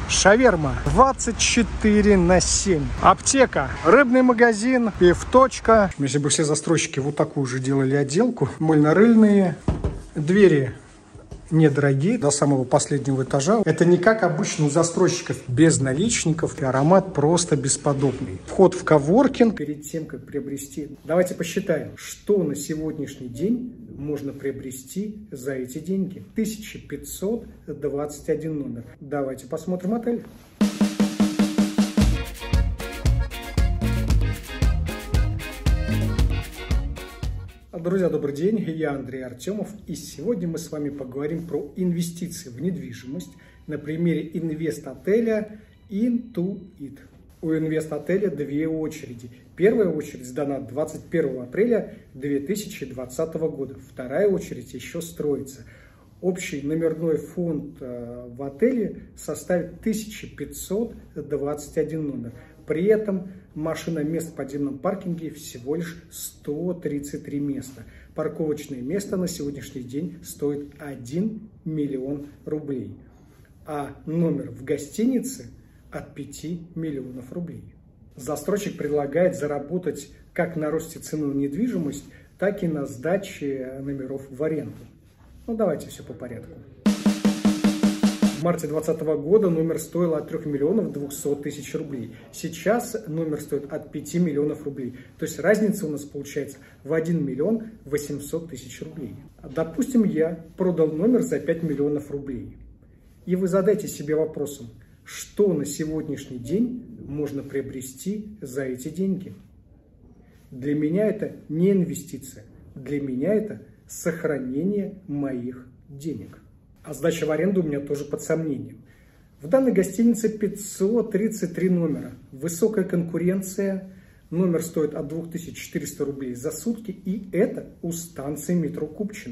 Шаверма 24/7. Аптека, рыбный магазин, пивточка. Если бы все застройщики вот такую же делали отделку. Мыльно-рыльные двери недорогие, до самого последнего этажа. Это не как обычно у застройщиков, без наличников. И аромат просто бесподобный. Вход в коворкинг. Перед тем, как приобрести, давайте посчитаем, что на сегодняшний день можно приобрести за эти деньги. 1521 номер. Давайте посмотрим отель. Друзья, добрый день, я Андрей Артемов, и сегодня мы с вами поговорим про инвестиции в недвижимость на примере инвест-отеля Intuit. У инвест-отеля две очереди. Первая очередь сдана 21 апреля 2020 года, вторая очередь еще строится. Общий номерной фонд в отеле составит 1521 номер. При этом машиномест в подземном паркинге всего лишь 133 места. Парковочное место на сегодняшний день стоит 1 миллион рублей. А номер в гостинице от 5 миллионов рублей. Застройщик предлагает заработать как на росте цены на недвижимость, так и на сдаче номеров в аренду. Ну давайте все по порядку. В марте 2020 года номер стоил от 3 миллионов 200 тысяч рублей. Сейчас номер стоит от 5 миллионов рублей. То есть разница у нас получается в 1 миллион 800 тысяч рублей. Допустим, я продал номер за 5 миллионов рублей. И вы задайте себе вопросом, что на сегодняшний день можно приобрести за эти деньги? Для меня это не инвестиция. Для меня это сохранение моих денег. А сдача в аренду у меня тоже под сомнением. В данной гостинице 533 номера. Высокая конкуренция. Номер стоит от 2400 рублей за сутки. И это у станции метро Купчино.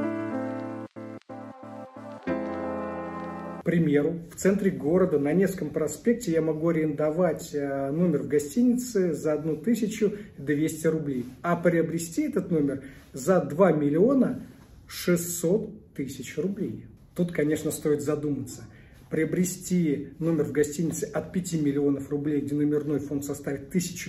К примеру, в центре города на Невском проспекте я могу арендовать номер в гостинице за 1200 рублей. А приобрести этот номер за 2 миллиона 600 тысяч рублей. Тут, конечно, стоит задуматься. Приобрести номер в гостинице от 5 миллионов рублей, где номерной фонд составит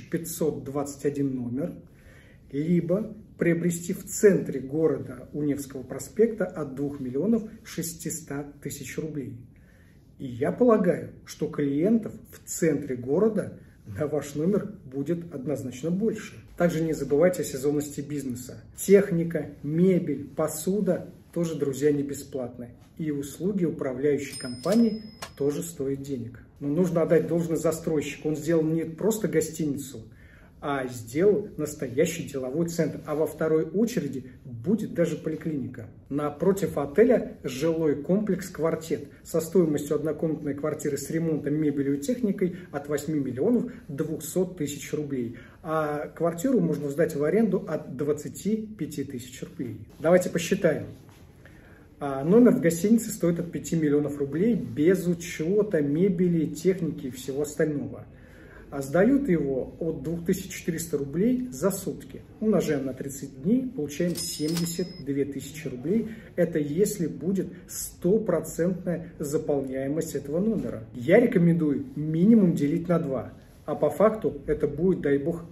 1521 номер, либо приобрести в центре города у Невского проспекта от 2 миллионов 600 тысяч рублей. И я полагаю, что клиентов в центре города на ваш номер будет однозначно больше. Также не забывайте о сезонности бизнеса. Техника, мебель, посуда тоже, друзья, не бесплатны. И услуги управляющей компании тоже стоят денег. Но нужно отдать должное застройщику. Он сделал не просто гостиницу, а сделал настоящий деловой центр. А во второй очереди будет даже поликлиника. Напротив отеля жилой комплекс «Квартет» со стоимостью однокомнатной квартиры с ремонтом, мебелью и техникой от 8 миллионов 200 тысяч рублей. А квартиру можно сдать в аренду от 25 тысяч рублей. Давайте посчитаем. Номер в гостинице стоит от 5 миллионов рублей без учета мебели, техники и всего остального. А сдают его от 2400 рублей за сутки. Умножаем на 30 дней, получаем 72 тысячи рублей. Это если будет 100% заполняемость этого номера. Я рекомендую минимум делить на 2. А по факту это будет, дай бог,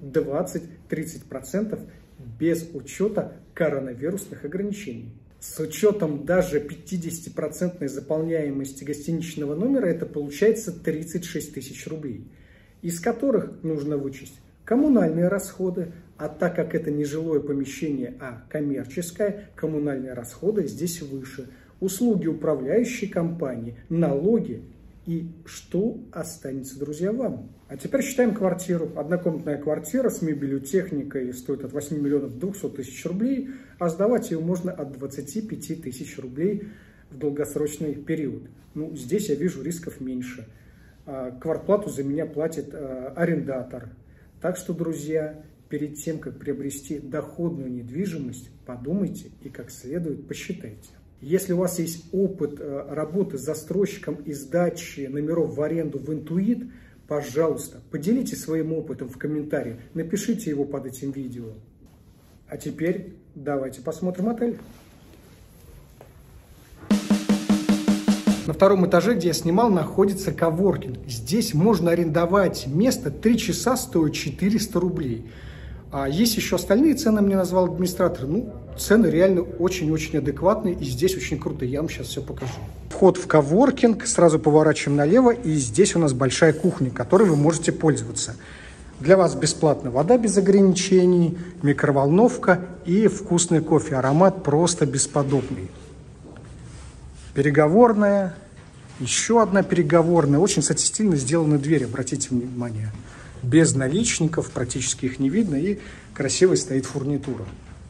20-30% без учета коронавирусных ограничений. С учетом даже 50% заполняемости гостиничного номера это получается 36 тысяч рублей, из которых нужно вычесть коммунальные расходы, а так как это не жилое помещение, а коммерческое, коммунальные расходы здесь выше, услуги управляющей компании, налоги. И что останется, друзья, вам? А теперь считаем квартиру. Однокомнатная квартира с мебелью, техникой стоит от 8 миллионов 200 тысяч рублей, а сдавать ее можно от 25 тысяч рублей в долгосрочный период. Ну, здесь я вижу рисков меньше. Квартплату за меня платит арендатор. Так что, друзья, перед тем, как приобрести доходную недвижимость, подумайте и как следует посчитайте. Если у вас есть опыт работы с застройщиком и сдачи номеров в аренду в Intuit, пожалуйста, поделитесь своим опытом в комментарии, напишите его под этим видео. А теперь давайте посмотрим отель. На втором этаже, где я снимал, находится коворкинг. Здесь можно арендовать место, 3 часа стоит 400 рублей. А есть еще остальные цены, мне назвал администратор. Ну, цены реально очень-очень адекватные, и здесь очень круто. Я вам сейчас все покажу. Вход в коворкинг, сразу поворачиваем налево, и здесь у нас большая кухня, которой вы можете пользоваться. Для вас бесплатно вода без ограничений, микроволновка и вкусный кофе. Аромат просто бесподобный. Переговорная, еще одна переговорная. Очень, кстати, стильно сделаны двери, обратите внимание. Без наличников, практически их не видно, и красиво стоит фурнитура.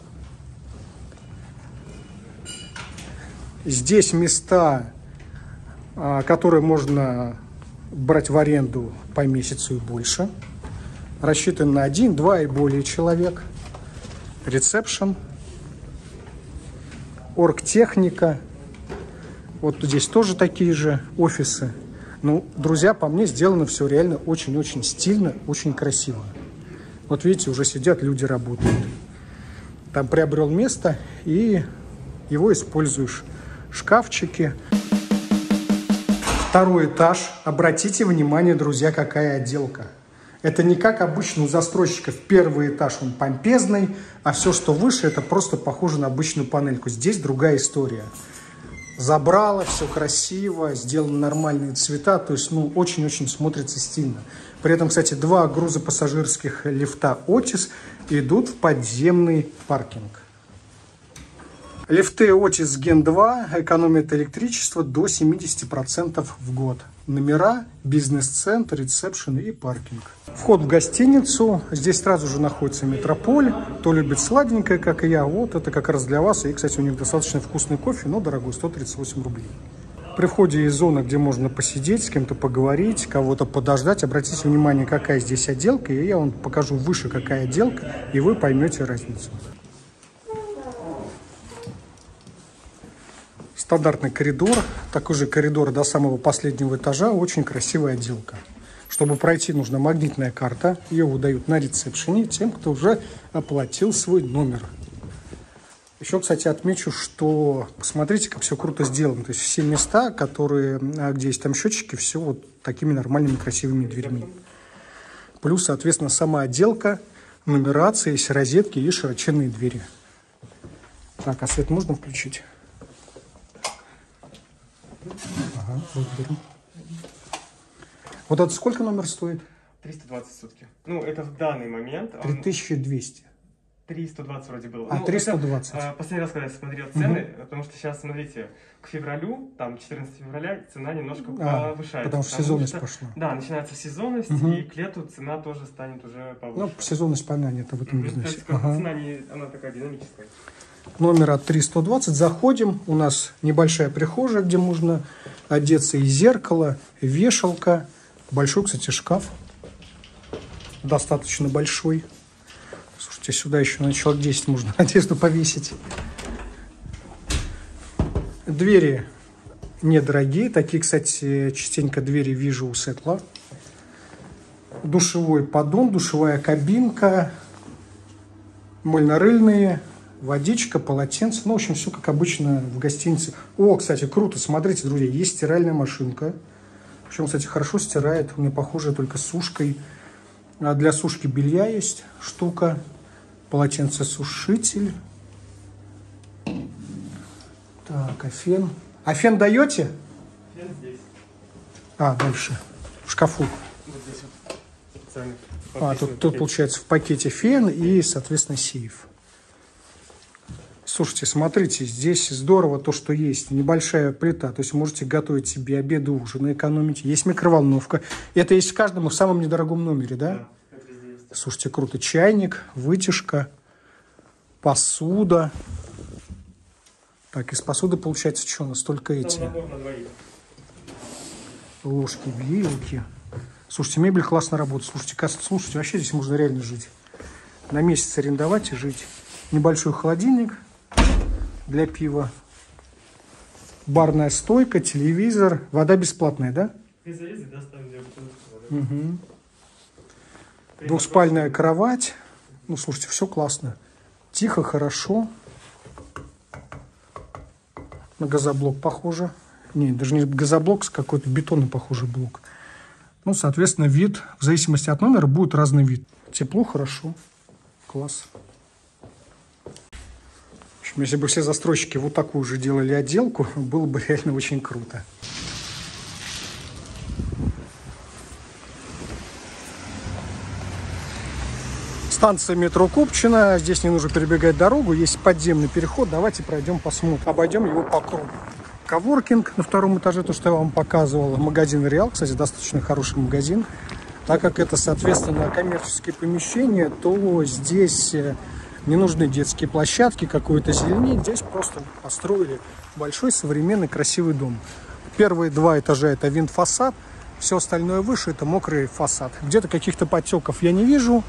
Здесь места, которые можно брать в аренду по месяцу и больше. Рассчитан на 1, 2 и более человек. Ресепшн. Оргтехника. Вот здесь тоже такие же офисы. Ну, друзья, по мне сделано все реально очень-очень стильно, очень красиво. Вот видите, уже сидят, люди работают. Там приобрел место, и его используешь. Шкафчики. Второй этаж. Обратите внимание, друзья, какая отделка. Это не как обычно у застройщиков. Первый этаж, он помпезный, а все, что выше, это просто похоже на обычную панельку. Здесь другая история. Забрало, все красиво, сделаны нормальные цвета, то есть, ну, очень-очень смотрится стильно. При этом, кстати, 2 грузопассажирских лифта Otis идут в подземный паркинг. Лифты Otis Gen 2 экономят электричество до 70% в год. Номера, бизнес-центр, ресепшн и паркинг. Вход в гостиницу. Здесь сразу же находится Метрополь. Кто любит сладенькое, как и я, вот это как раз для вас. И, кстати, у них достаточно вкусный кофе, но дорогой, 138 рублей. При входе есть зона, где можно посидеть, с кем-то поговорить, кого-то подождать. Обратите внимание, какая здесь отделка. И я вам покажу выше, какая отделка, и вы поймете разницу. Стандартный коридор, такой же коридор до самого последнего этажа, очень красивая отделка. Чтобы пройти, нужна магнитная карта, ее выдают на ресепшене тем, кто уже оплатил свой номер. Еще, кстати, отмечу, что посмотрите, как все круто сделано. То есть все места, где есть там счетчики, все вот такими нормальными красивыми дверьми. Плюс, соответственно, сама отделка, нумерация, есть розетки и широченные двери. Так, а свет можно включить? Ага, благодарю. Вот это сколько номер стоит? 320 в сутки. Ну, это в данный момент. 3200. 320 вроде было. А, 320. Последний раз, когда я смотрел цены, потому что сейчас, смотрите, к февралю, там 14 февраля, цена немножко повышается. Потому что сезонность пошла. Да, начинается сезонность, и к лету цена тоже станет уже повыше. Ну, сезонность, понятно, это в этом бизнесе. Цена, она такая динамическая. Номер от 320. Заходим. У нас небольшая прихожая, где можно одеться, и зеркало, вешалка. Большой, кстати, шкаф. Достаточно большой. Слушайте, сюда еще на человек 10 можно одежду повесить. Двери недорогие. Такие, кстати, частенько двери вижу у Сетла. Душевой поддон, душевая кабинка. Мыльно-рыльные. Водичка, полотенце. Ну, в общем, все как обычно в гостинице. О, кстати, круто. Смотрите, друзья, есть стиральная машинка. Причем, кстати, хорошо стирает. У меня похожая только с сушкой. А для сушки белья есть штука. Полотенцесушитель. Так, а фен? А фен даете? Фен здесь. А, дальше. В шкафу. Вот здесь вот. Тут получается в пакете фен и, соответственно, сейф. Слушайте, смотрите, здесь здорово то, что есть небольшая плита, то есть можете готовить себе обеды, ужины, экономить. Есть микроволновка. Это есть в каждом, в самом недорогом номере, да? Да, это везде есть. Слушайте, круто. Чайник, вытяжка, посуда. Так, из посуды получается что у нас? Только эти. Там набор на двоих. Ложки, вилки. Слушайте, мебель классно работает. Слушайте, вообще здесь можно реально жить. На месяц арендовать и жить. Небольшой холодильник для пива. Барная стойка, телевизор. Вода бесплатная, да? Угу. Двухспальная кровать. Ну, слушайте, все классно. Тихо, хорошо. На газоблок похоже. Не, даже не газоблок, а какой-то бетонный, похожий блок. Ну, соответственно, вид, в зависимости от номера, будет разный вид. Тепло, хорошо. Класс. В общем, если бы все застройщики вот такую же делали отделку, было бы реально очень круто. Станция метро Купчино. Здесь не нужно перебегать дорогу. Есть подземный переход. Давайте пройдем, посмотрим. Обойдем его по кругу. Коворкинг на втором этаже, то, что я вам показывал. Магазин Реал, кстати, достаточно хороший магазин. Так как это, соответственно, коммерческие помещения, то здесь не нужны детские площадки, какое-то зеленение. Здесь просто построили большой, современный, красивый дом. Первые 2 этажа это винт-фасад. Все остальное выше это мокрый фасад. Где-то каких-то подтеков я не вижу.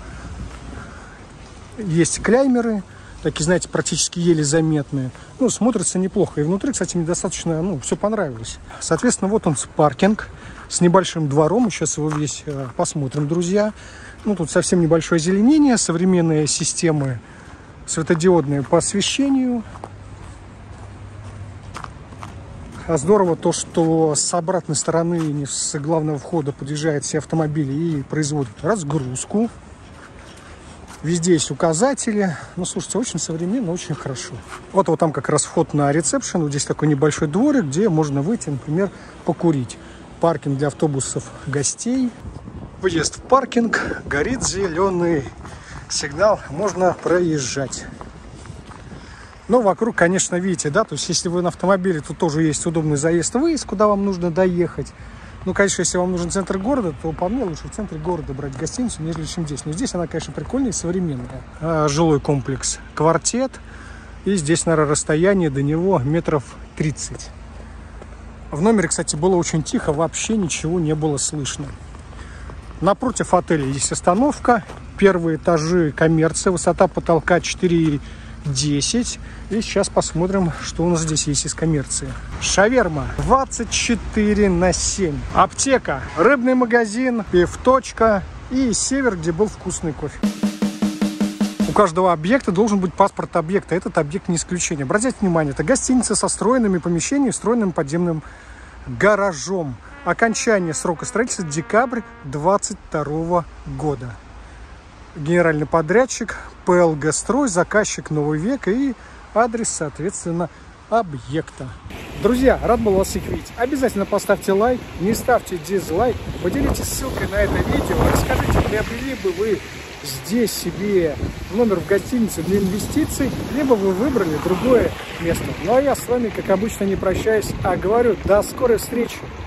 Есть клеймеры. Такие, знаете, практически еле заметные. Ну, смотрится неплохо. И внутри, кстати, мне достаточно, все понравилось. Соответственно, вот он паркинг с небольшим двором. Сейчас его весь посмотрим, друзья. Ну, тут совсем небольшое озеленение. Современные системы светодиодные по освещению. А здорово то, что с обратной стороны, с главного входа подъезжают все автомобили и производят разгрузку. Везде есть указатели. Ну, слушайте, очень современно, очень хорошо. Вот там как раз вход на ресепшн. Вот здесь такой небольшой дворик, где можно выйти, например, покурить. Паркинг для автобусов гостей. Въезд в паркинг. Горит зеленый сигнал. Можно проезжать. Но вокруг, конечно, видите, да, то есть если вы на автомобиле, то тоже есть удобный заезд-выезд, куда вам нужно доехать. Ну, конечно, если вам нужен центр города, то по мне лучше в центре города брать гостиницу, нежели чем здесь. Но здесь она, конечно, прикольная и современная. Жилой комплекс «Квартет». И здесь, наверное, расстояние до него метров 30. В номере, кстати, было очень тихо, вообще ничего не было слышно. Напротив отеля есть остановка. Первые этажи коммерция, высота потолка 4,10. И сейчас посмотрим, что у нас здесь есть из коммерции. Шаверма 24/7. Аптека, рыбный магазин, пивточка и север, где был вкусный кофе. У каждого объекта должен быть паспорт объекта. Этот объект не исключение. Обратите внимание, это гостиница со встроенными помещениями, встроенным подземным гаражом. Окончание срока строительства декабрь 2022 года. Генеральный подрядчик ПЛГ Строй, заказчик Новый век и адрес, соответственно, объекта. Друзья, рад был вас всех видеть. Обязательно поставьте лайк, не ставьте дизлайк, поделитесь ссылкой на это видео, расскажите, приобрели бы вы здесь себе номер в гостинице для инвестиций, либо вы выбрали другое место. Ну а я с вами, как обычно, не прощаюсь, а говорю до скорой встречи.